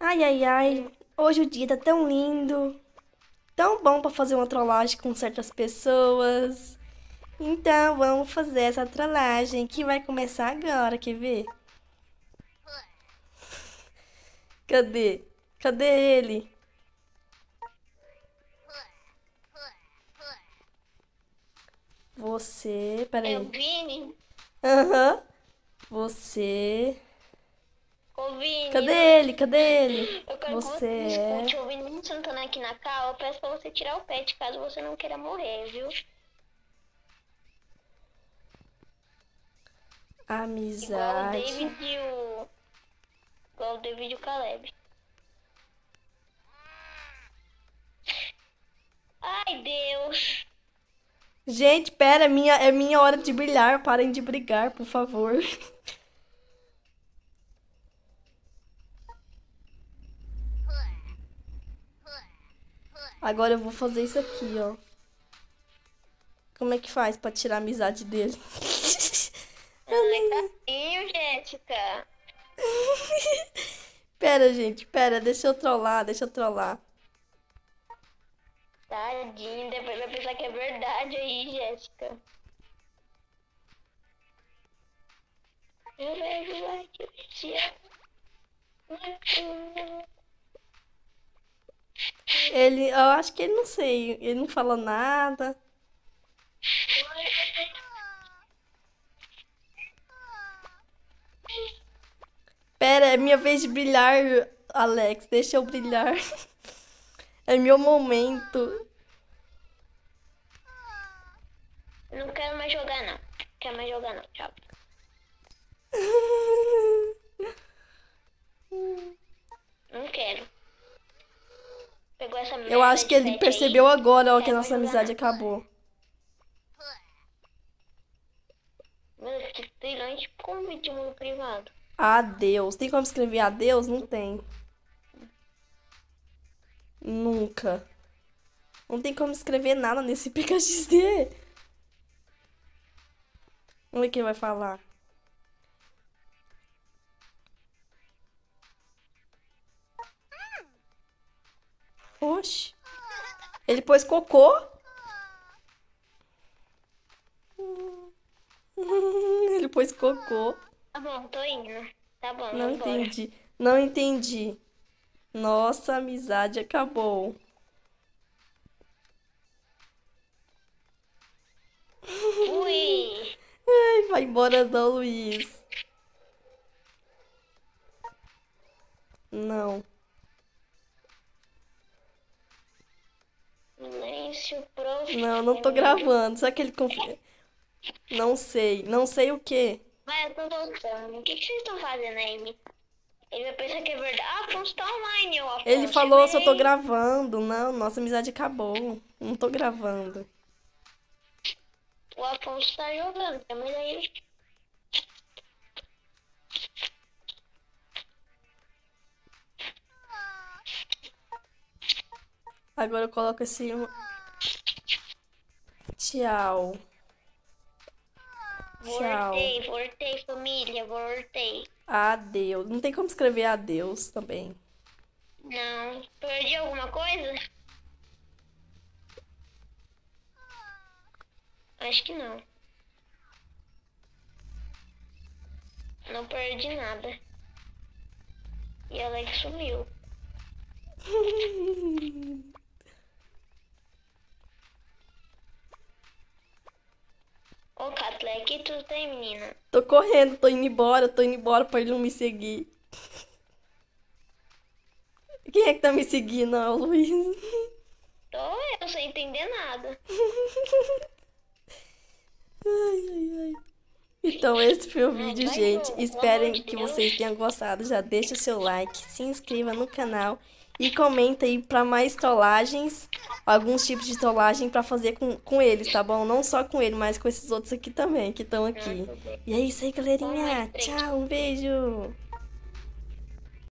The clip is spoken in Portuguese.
Ai, ai, ai. Hoje o dia tá tão lindo. Tão bom pra fazer uma trollagem com certas pessoas. Então, vamos fazer essa trollagem que vai começar agora, quer ver? Cadê? Cadê ele? Você. É o Peraí. Vini? Aham. Você. Ô, Vini, Cadê ele? Cadê ele? eu quero que Você você me é. escute. O Vini sentando aqui na cal, eu peço pra você tirar o pet caso você não queira morrer, viu? Igual o Amizade. David e o... Igual o David e o Caleb. Ai, Deus. Gente, pera, é minha hora de brilhar. Parem de brigar, por favor. Agora eu vou fazer isso aqui, ó. Como é que faz pra tirar a amizade dele? Eu nem. Tadinho, Jéssica. Pera, gente, pera, deixa eu trollar, deixa eu trollar. Tadinho, depois vai pensar que é verdade aí, Jéssica. Eu vejo lá que eu te amo. Eu acho que ele não sei, ele não falou nada. Pera, é minha vez de brilhar, Alex, deixa eu brilhar. É meu momento. Não quero mais jogar, não. Quero mais jogar, não. Tchau. Não quero. Pegou essa Eu merda acho que de ele pet percebeu aí. agora, ó, que a Quero mais nossa jogar, amizade não. acabou. Meu, que trilhões de convite no privado. Adeus. Tem como escrever adeus? Não tem. Nunca. Não tem como escrever nada nesse PKXD. Vamos ver quem vai falar. Oxi. Ele pôs cocô? Ele pôs cocô. Tá bom, tô indo. Tá bom, Não vambora. entendi. Não entendi. Nossa amizade acabou. Fui! Ai, vai embora não, Luiz. Não. Silêncio profundo. Não, não tô gravando. Será que ele Não sei. Não sei o quê. Vai, eu tô voltando. O que vocês estão fazendo aí? Ele vai pensar que é verdade. Ah, Afonso tá online, ô Ele Afonso. falou se eu tô Chamei. gravando. Não, nossa amizade acabou. Não tô gravando. O Afonso tá jogando. Chamei ele. Agora eu coloco esse. Tchau. Tchau. Voltei, família. Voltei. Adeus. Não tem como escrever adeus também. Não. Perdi alguma coisa? Acho que não. Não perdi nada. E Alex sumiu. Ô, Catlé, que tu tem, menina? Tô correndo, tô indo embora pra ele não me seguir. Quem é que tá me seguindo? É o Luiz. Tô eu sem entender nada. Ai, ai, ai. Então, esse foi o Ai, vídeo, vai gente. jogo, pelo amor Esperem de que Deus. vocês tenham gostado. Já deixa o seu like, se inscreva no canal e comenta aí pra mais trollagens, alguns tipos de trollagem pra fazer com eles, tá bom? Não só com ele, mas com esses outros aqui também, que estão aqui. Nossa, E é isso aí, com mais galerinha. três. Tchau, um beijo.